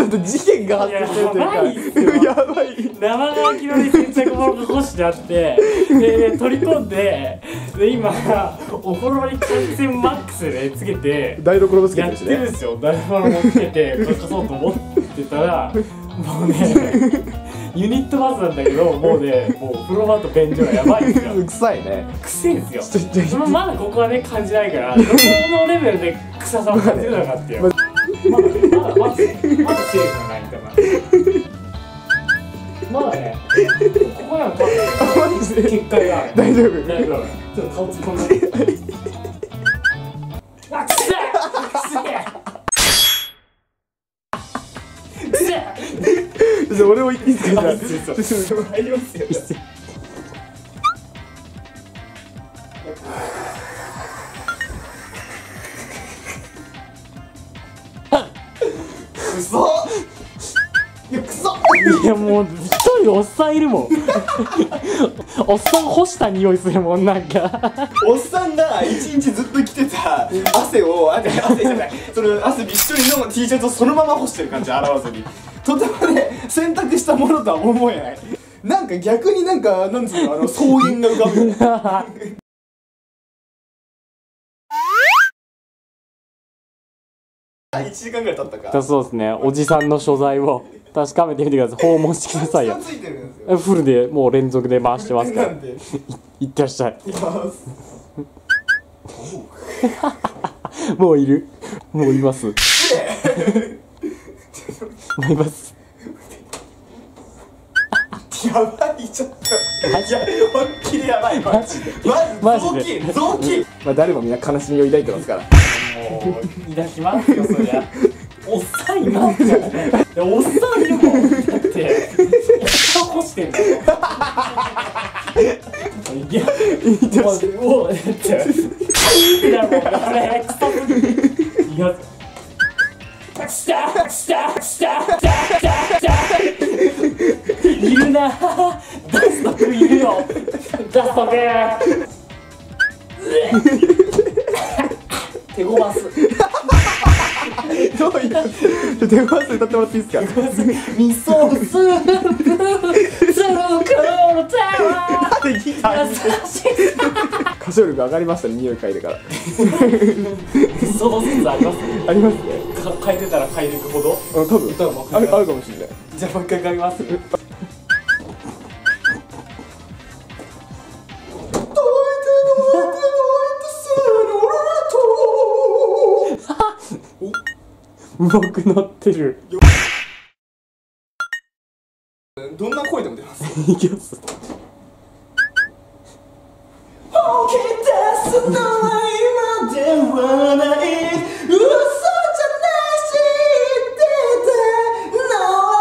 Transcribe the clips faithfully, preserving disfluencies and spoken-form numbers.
っと事件が発生してるというか、やばい。 生乾きのに洗濯物が干してあって、で取り込んで、で今お風呂に換気扇マックスでねつけて台所もつけてやっるしてねるんですよ。台所もつけてこれ貸そうと思ってたら、もうねユニットバスなんだけど、もうねもう風呂場と便所がやばいんですよ。 臭いね。 くせえんですよ。そのまだここはね感じないから、どこのレベルで臭さを感じるのかっていう。まだまだまだまだセーフがないんだな。まだね、ここなの多分結界がある。 大丈夫。 大丈夫。ちょっと顔突っ込んで。あ、くせえ。くせえ。くせえ。 じゃあ俺も言っていいですか。 入りますよ。 くそ。いやくそ。 いやもう一人おっさんいるもん。おっさん干した匂いするもんなんか。 おっさんが一日ずっと着てた汗を、あ、汗じゃない、その汗びっしょりの T シャツをそのまま干してる感じ、洗わずに。とてもね、洗濯したものとは思えない。なんか逆になんか、なんつうの、あの草原が浮かぶ。いちじかんぐらい経ったか。 そうですね。おじさんの所在を確かめてみてください。訪問してくださいよ。 ついてるんですよ。 フルでもう連続で回してますから。 なんで。 いってらっしゃい。 いきます。 もういる。もういます。もういます。 やばい、ちょっと。いや、本気でやばい。 マジで。 マジで。雑巾。まあ、誰もみんな悲しみを抱いてますから。 もう抱きますよ、そりゃ。おっさんいますよ。おっさんいるもん。だっておっさん干してんだよ。いや、もうもうだっていやもうこれクソすぎ。いや。きたきたきたきたきた。いるな。ダスト君いるよ。ダスト君。手ごます。 どういう。手ごます歌ってもらっていいですか。 味噌スープ。スルークロータワー。 でギター。歌唱力上がりましたね、匂い嗅いでから。 その説あります。 ありますね。 嗅いでたら嗅いでいくほど。 多分歌うまくあるかもしれない。 じゃあもう一回嗅ぎます。うまくなってる。 どんな声でも出ます。 いきます。 本気出すのは今ではない。嘘じゃないし言ってた。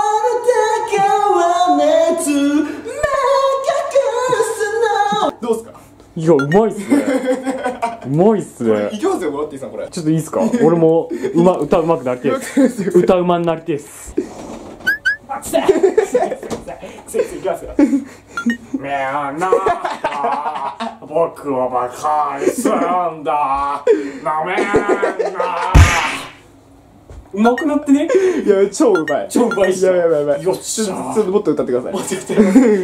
のある高は熱目隠すの。どうすか。 いや、うまいっすね。うまいっすね。 いきますよ、モラッティさん、これ。 ちょっといいっすか。俺もうま歌うまくなりてえっす。歌うまになりてえっす。あ、来た。いきますよ。みんな僕をバカにするんだ。なめんな。うまくなってね。 いや、超うまい。 超うまいっしょ。 やばいやばいやばい。 よっしゃ。 ちょっともっと歌ってください。 もっと歌って。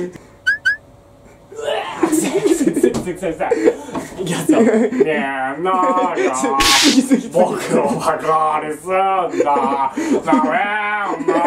いきますよ。ねえなーが僕をバカにすんだ。なめんな。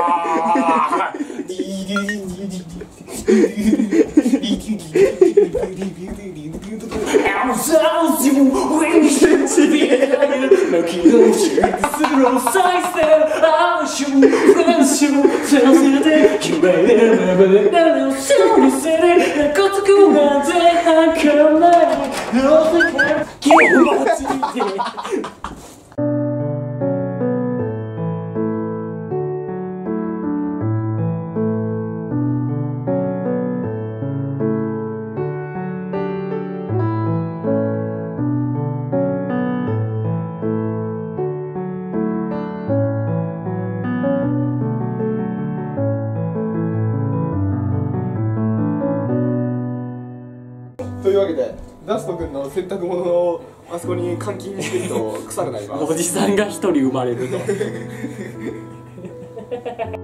というわけで、ダスト君の洗濯物をあそこに監禁してると腐るなります。 おじさんが一人生まれると。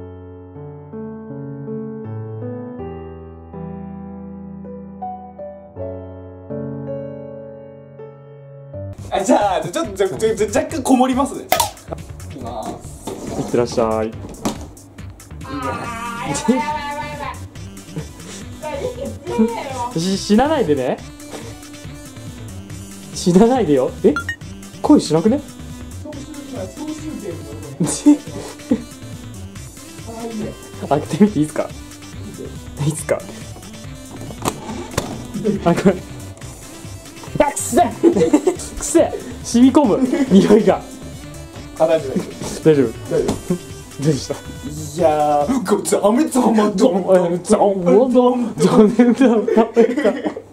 あ、じゃあちょっとちょちょちょ若干こもりますね。いきます。 いってらっしゃい。し死なないでね。死なないでよ。え、恋しなくね？開けてみていいですか？いいですか？あ、これ。あ、くせえくせえ染み込む匂いが。 あ、大丈夫大丈夫大丈夫。 大丈夫。 どうでした？ いやー、ザメザマドンザンザンザンザンザンザン